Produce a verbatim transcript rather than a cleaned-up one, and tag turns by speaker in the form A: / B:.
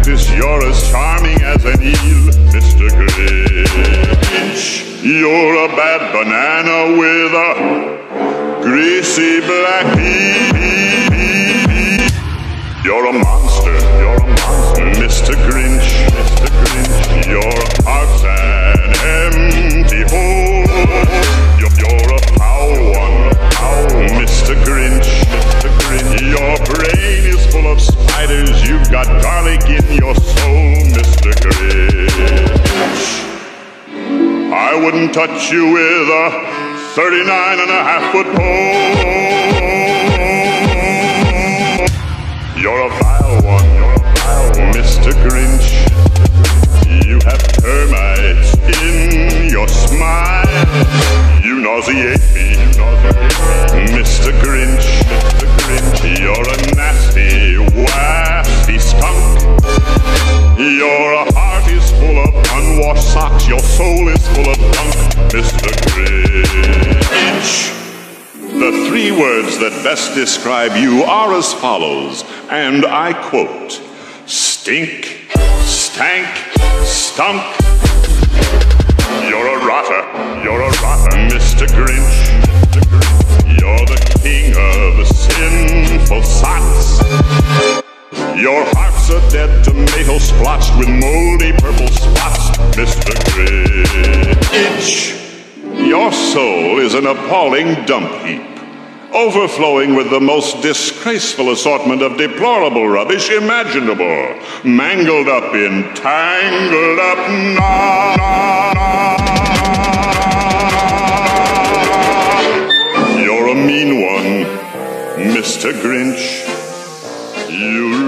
A: practice, you're as charming as an eel, Mister Grinch. You're a bad banana with a greasy black pea. You're a monster, you're a monster, Mister Grinch, Mister Grinch. Your heart's an empty hole. You're, you're a foul one, foul, Mister Grinch, Mister Grinch. Your brain is full of spiders, you've got garlic in your soul, Mister Grinch. I wouldn't touch you with a thirty-nine and a half foot pole. You're a vile one, you're a vile one, Mister Grinch. You have termites in your smile. You nauseate me, you nauseate me, Mister Grinch, Mister Grinch. You're a nasty, wasty skunk. Your heart is full of unwashed socks. Your soul is full of gunk, Mister Grinch. The three words that best describe you are as follows, and I quote: stink, stank, stunk. You're a rotter, you're a rotter, Mister Grinch. You're the king of sinful socks. Your heart's a dead tomato splotched with moldy purple spots, Mister Grinch. Your soul is an appalling dump heap, overflowing with the most disgraceful assortment of deplorable rubbish imaginable, mangled up in tangled up knots. You're a mean one, Mister Grinch. You